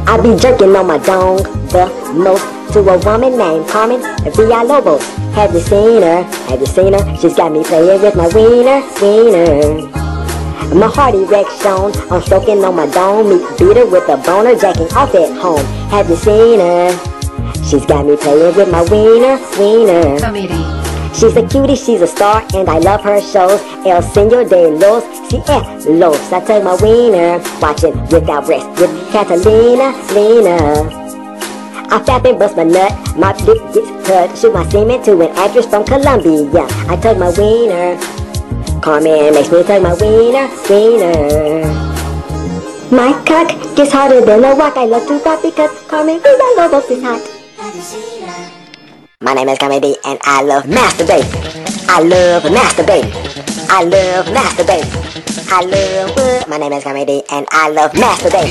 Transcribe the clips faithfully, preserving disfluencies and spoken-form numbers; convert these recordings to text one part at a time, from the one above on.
I be jerking on my dong the most to a woman named Carmen Villalobos. Have you seen her? Have you seen her? She's got me playing with my wiener, wiener. My heart erect shown, I'm stroking on my dome. Meet beat her with a boner, jacking off at home. Have you seen her? She's got me playing with my wiener, wiener. CummyDee. She's a cutie, she's a star, and I love her shows. El Señor de los Cielos. I tug my wiener, watching Without Rest with Catalina, Lena. I fap and bust my nut, my dick gets cut. Shoot my semen to an actress from Colombia. I tug my wiener. Carmen makes me tug my wiener, wiener. My cock gets harder than a rock. I love to rock because Carmen Villalobos is hot. My name is CummyDee and I love masturbate. I love masturbate. I love masturbate. I love uh, My name is CummyDee and I love masturbate.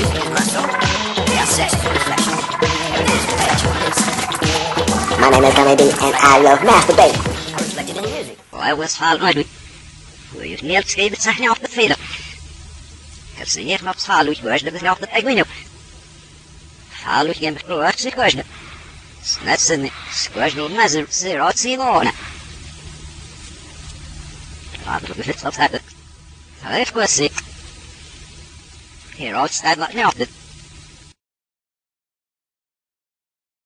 My name is CummyDee and I love masturbate. I was following. We near schreef het zich op de vele. Ik zie hier op schaal uit geweest dat het op de penguin. Schaal uit geen bekroord zich geweest. Net zijn geweest door mensen zeer uit zien wonen. Laten we het op zetten. Hij heeft geweest zich. Hier uit staat wat niet op dit.